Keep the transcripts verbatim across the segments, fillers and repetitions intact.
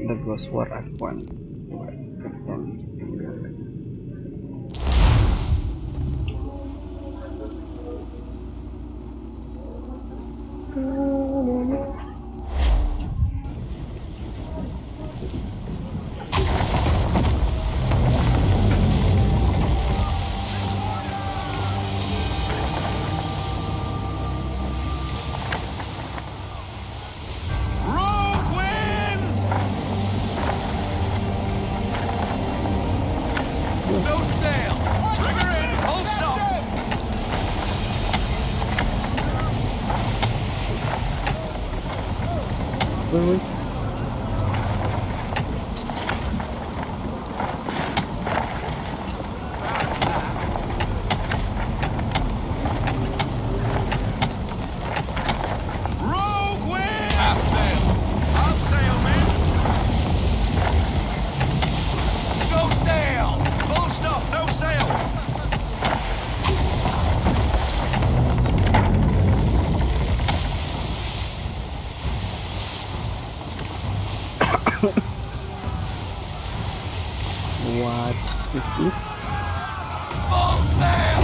The Ghost War Act one. Coba tekan tinggal lagi. Really? What is this? Full sail!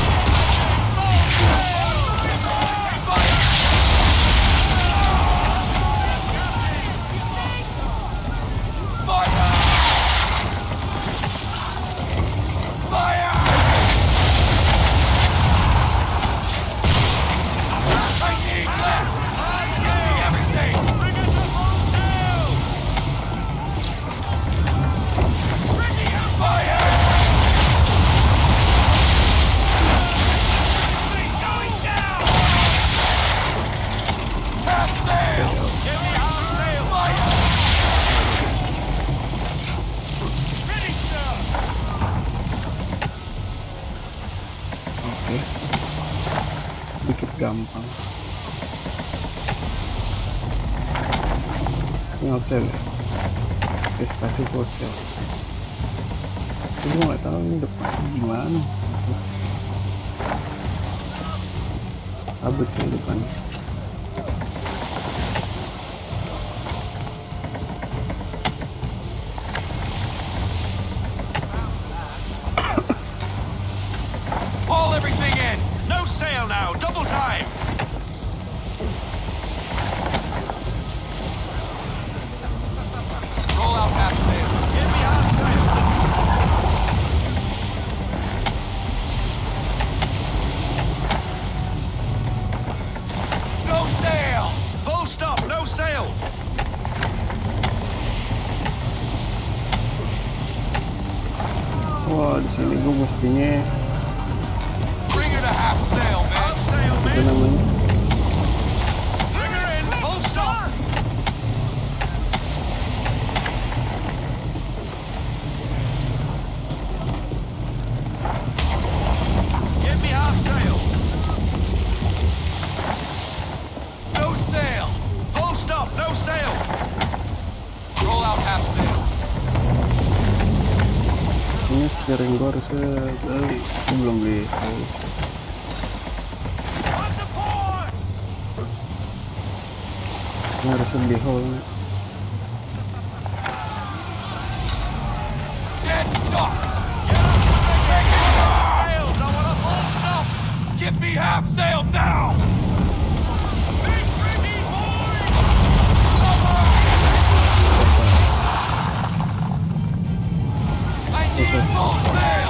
Sedikit gampang. Ini hotel ya, prestasi hotel. Gue nggak tahu ini depan gimana. Abut ya depan. Haul everything in. No sail now. Double time. Roll out half sail. Get me half sail. No sail. Full stop. No sail. Wah, di sini gue mestinya Bring her to half sail, man. Half sail, apa man. namanya? Bring her in. Full stop. Get me half sail. No sail. Full stop. No sail. Roll out half sail. Ini steering gue harusnya beli, gue belum beli. Ini harusnya beli hole. Dead stop. Get half sails. I want a full stop. Give me half sail now. I need full sail.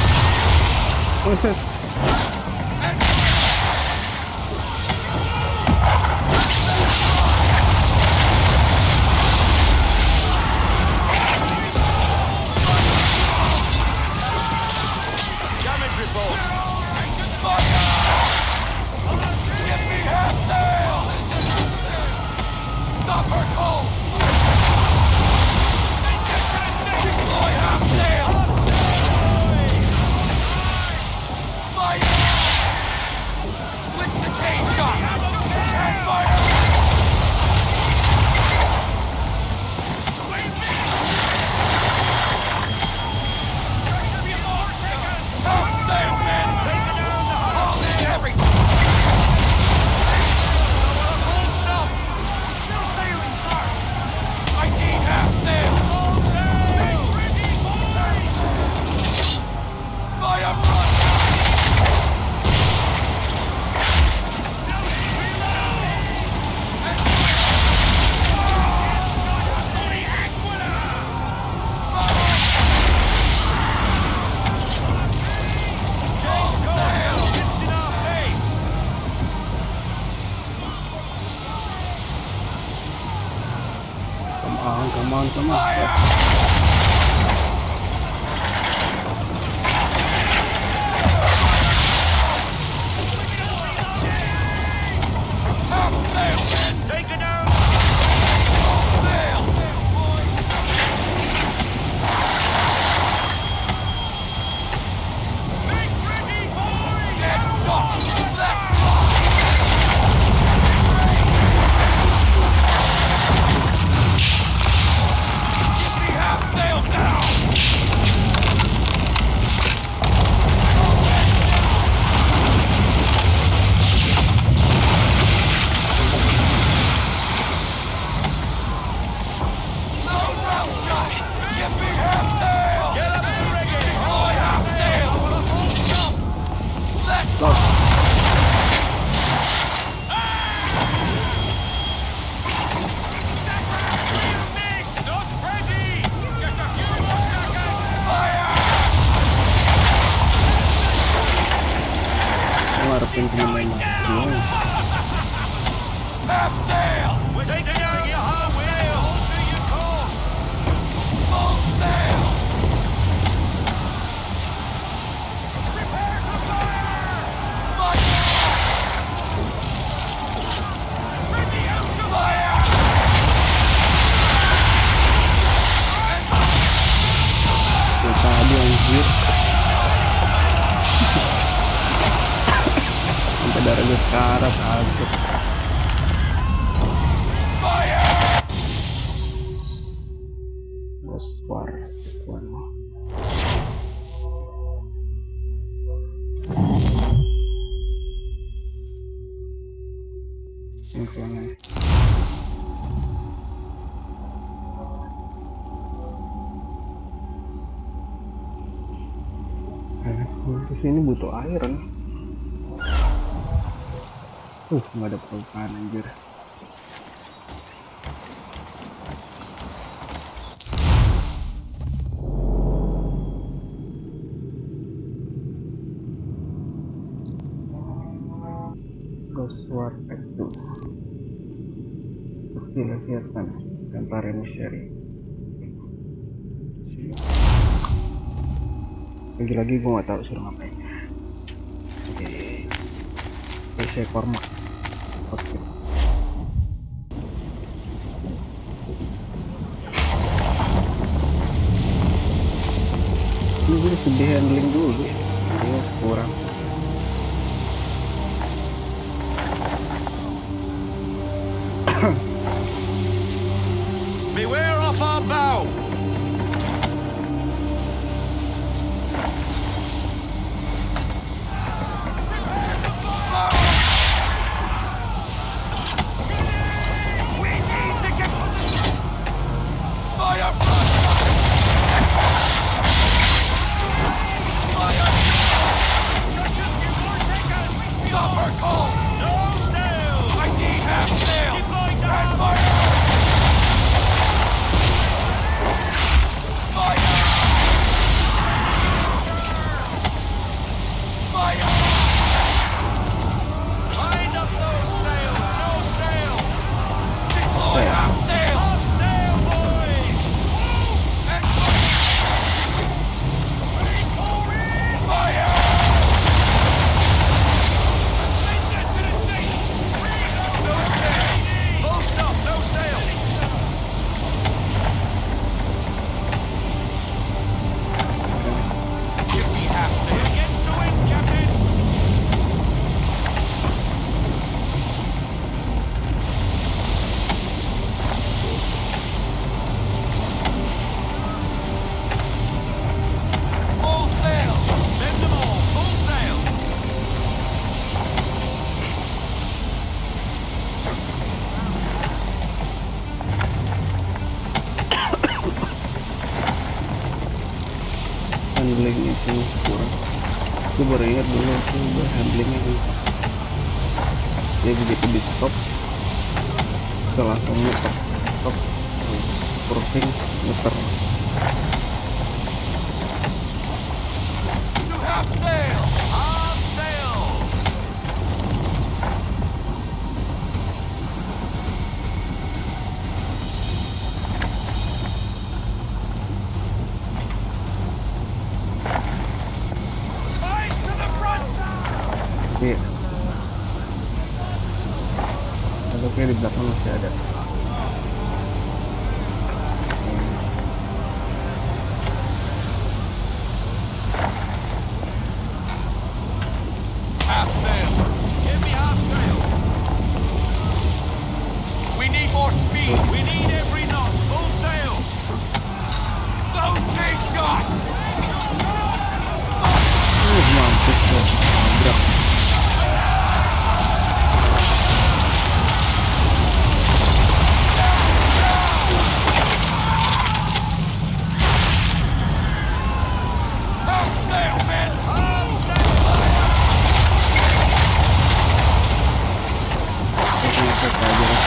Damage report. Fire! Give me half sail. Stop her cold. Deploy half sail. Fire! Switch the cage gun. And fire! Half sail, men. Haul in everything. Full stop. Ah, come on, come on. Take it down! Sail! Make ready, boys! Get stopped! Let's Give me half sail now! Ngarepin pemain maksimal. Half sail! We're taking out your whole wheel! Hold to your course! Full sail! Prepare to fire! Fire! Ready out to fire! Kita ada anjir. Sampai darah gue sekarat kaget. Boswar tuan. Infonya. Eh, kesini butuh iron. Uh, nggak ada perubahan anjir. Ghostwar itu kelihatan temporary misteri. Lagi-lagi gue nggak tahu suruh ngapain. Oke, P C kormak. Oke. Ini gue sedih handling dulu. Ini kurang. Beware off our bow! Handling itu kurang. Gue baru ingat dulu itu handlingnya itu. Dia begitu di stop, kita langsung muter, stop, cruising, muter. Half sail! Half sail! shot! Uh, mampus loh, nabrak. Half sail, men! Saya ngecek aja lah.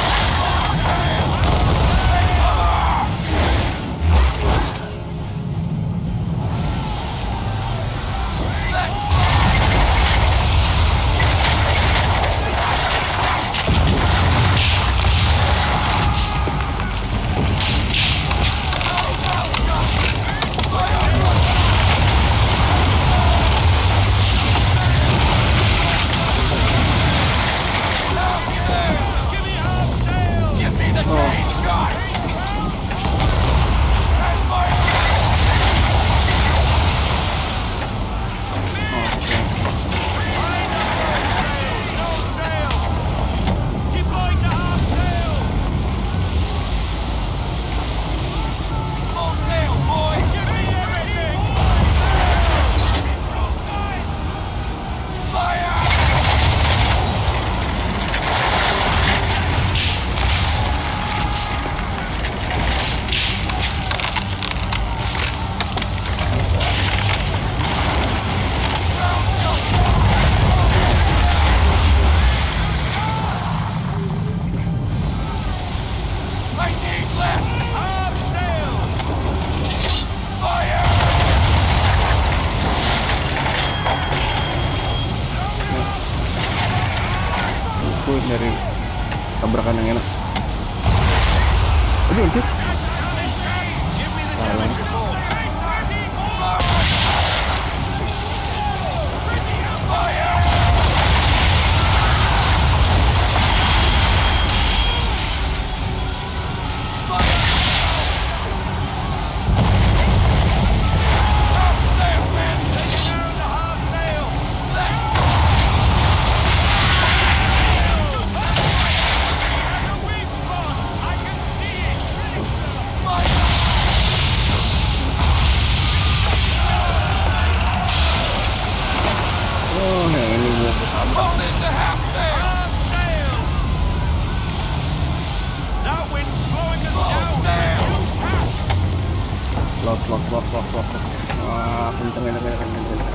Dari tabrakan yang enak. Aduh, anjir. Salah. Lock, lock, lock, lock, lock. Wah, kenceng, enak, enak, enak, enak.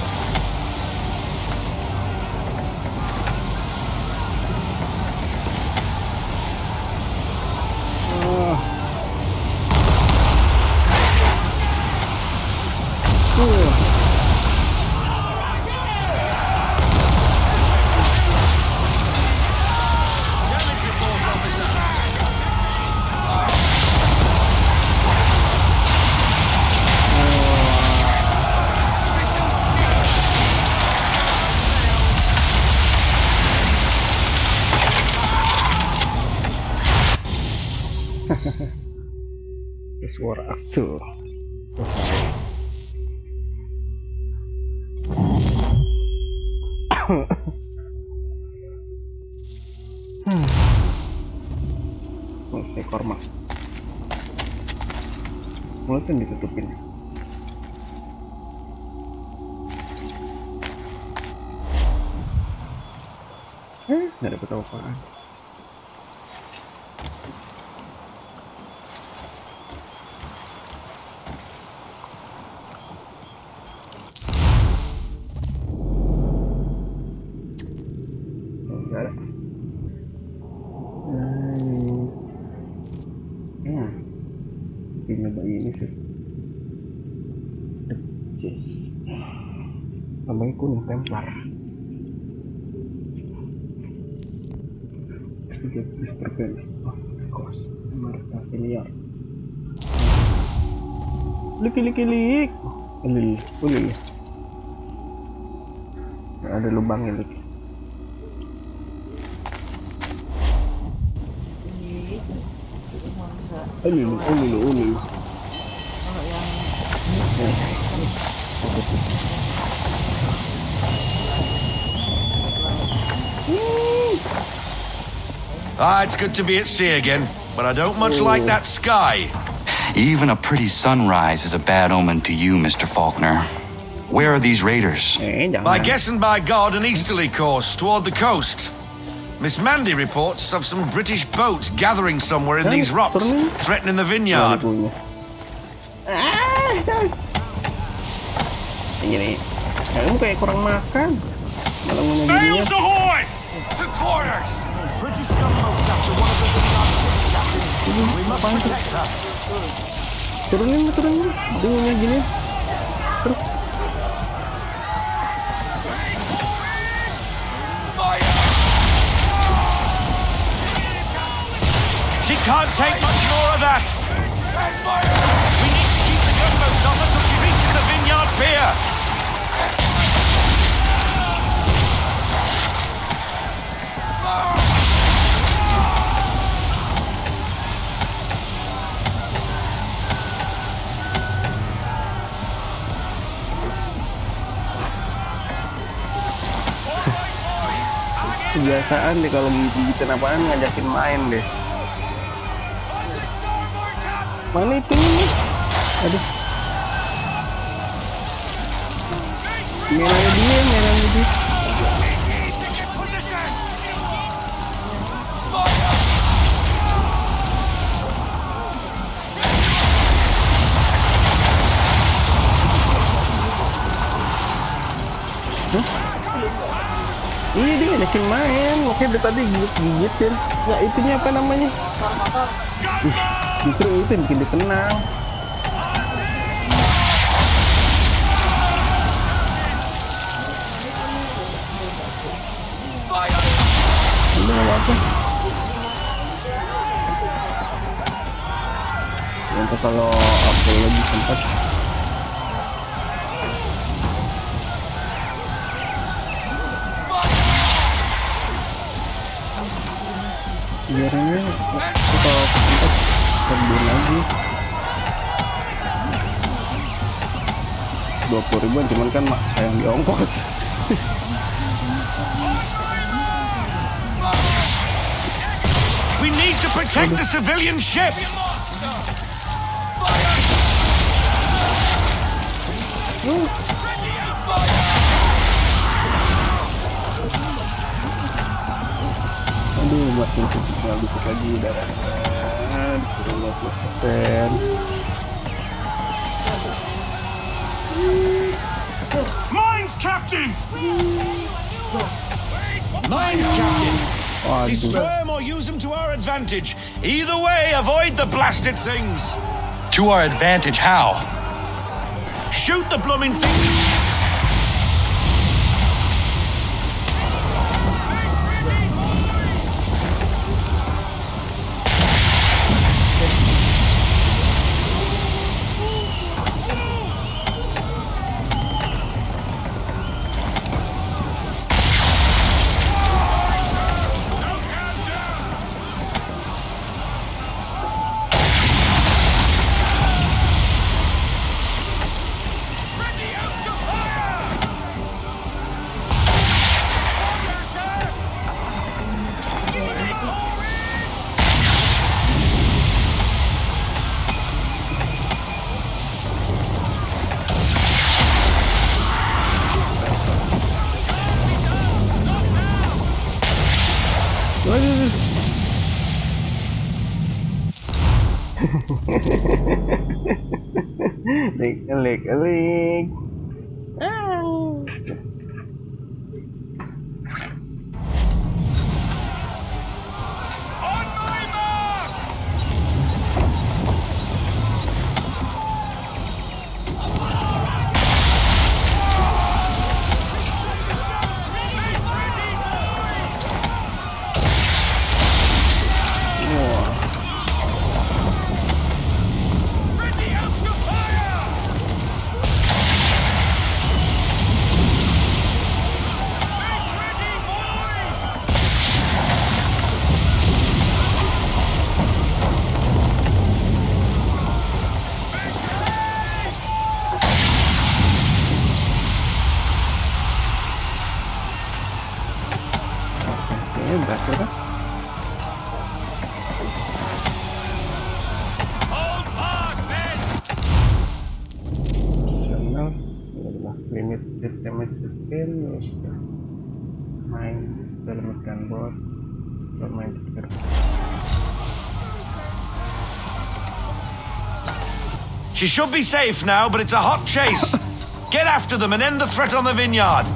Wah. Uh. Suara aktor. hmm. Oh, ekor mak. Mulutnya ditutupin. Eh, nggak dapet apa-apaan. Ini sih yes. Namanya kuning Templar tiga Mister Benz of course Marta Filiar lik-lik-lik lih lih ada lubangnya lik. Ulu, ulu, ulu. Ah, it's good to be at sea again, but I don't much like that sky. Even a pretty sunrise is a bad omen to you, Mister Faulkner. Where are these raiders? Eh, jangan. By guess and by God, an easterly course toward the coast. Miss Mandy reports of some British boats gathering somewhere in these rocks, threatening the vineyard. Ah, ini, kamu kayak kurang makan. Malah ngomong Sails ahoy! To quarters! British gunboats after one of the vineyard ships, Captain. We must protect her. Turunin, turunin. Bingungnya gini. Terus. She can't take much more of that. We need to keep the gunboats off until she reaches the vineyard pier. Kebiasaan deh kalau gigitin apaan ngajakin main deh. Mana itu nih? Aduh. Merahnya dia, merahnya dia. Hah? Iya dia ngajakin main, makanya dia tadi gigit-gigitin. Ya itunya apa namanya? Ih, justru itu yang bikin dia tenang. Ini apa? Untuk kalau aku lagi sempat. Biarnya aku kalau sempat terbun lagi dua puluh ribuan, cuman kan mak sayang di ongkos. We need to protect the civilian ship. Uh. Aduh, makin tinggal dikit lagi darahnya, disuruh lima puluh persen. Mines, Captain! Mines, Captain! Waduh. Destroy them or use them to our advantage. Either way, avoid the blasted things. To our advantage, how? Shoot the blooming things! Lik, lik, lik. On my mark! Wah. damage deal damage to skill, main dalam gunboat, bermain trigger. She should be safe now, but it's a hot chase. Get after them and end the threat on the vineyard.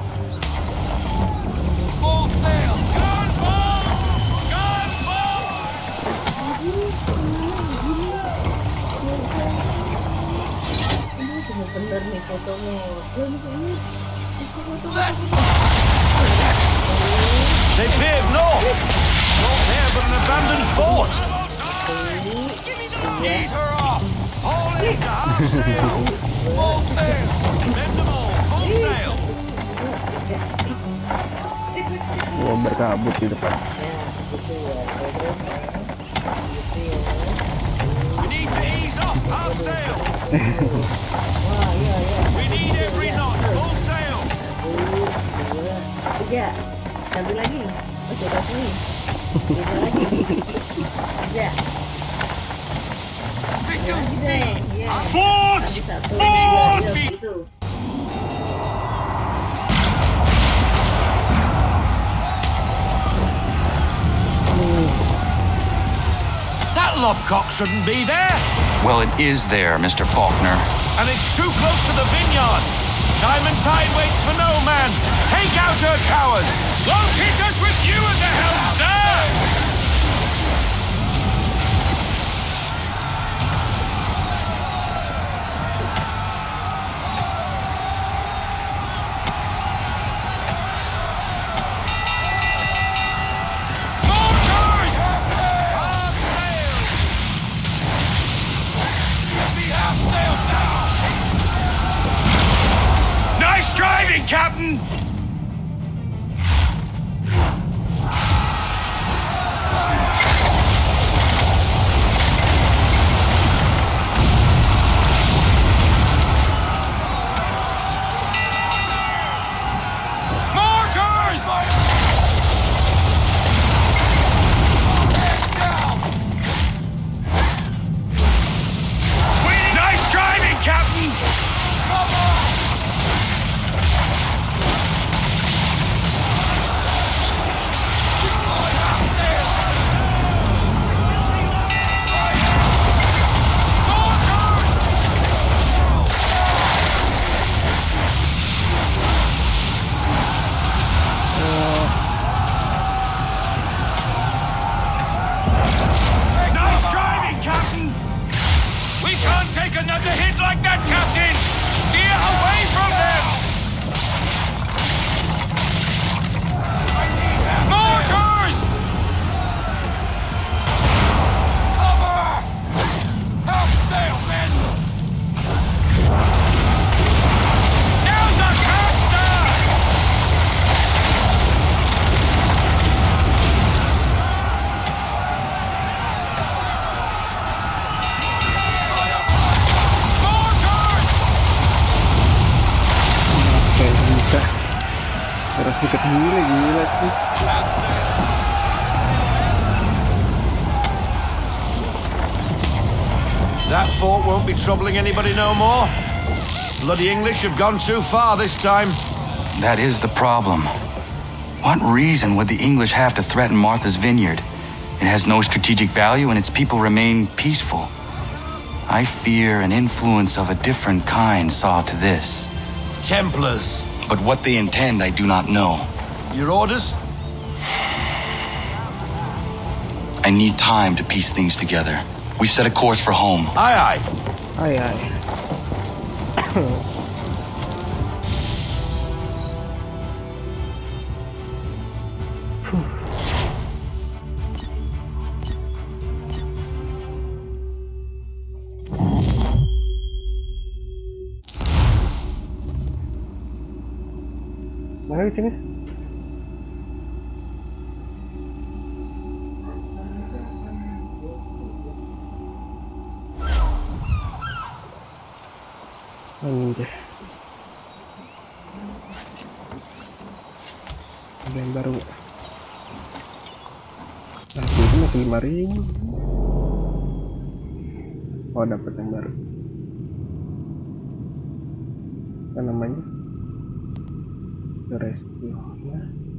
Full sail! Gun ball! Gun ball! They veered north. Not there, but an abandoned fort. Eat her off! Haul into half sail! Full sail! Bend them all! Full sail! Wah, berkabut di depan. We need to ease off! Half sail! We need every knot! Full sail! Tiga, satu lagi. Oke, satu lagi. Tiga lagi. Tiga. Fort! Fort! That lobcock shouldn't be there. Well, it is there, Mister Faulkner. And it's too close to the vineyard. Time and tide waits for no man. Take out her towers. Won't hit us with you at the helm, sir! Captain! Mortars! Nice driving, Captain! Come on! Another hit like that, Captain! Steer away from them! Mortars! Cover! Help sail, men! Now's our caster! Harus dekat gila gila sih. That fort won't be troubling anybody no more. Bloody English have gone too far this time. That is the problem. What reason would the English have to threaten Martha's Vineyard? It has no strategic value and its people remain peaceful. I fear an influence of a different kind saw to this. Templars. But what they intend, I do not know. Your orders? I need time to piece things together. We set a course for home. Aye, aye. Aye, aye. Mana sini? Anjir. Ada yang baru. Nah, itu masih lima ribu. Oh, dapat yang baru. Apa namanya? ke rescue ya.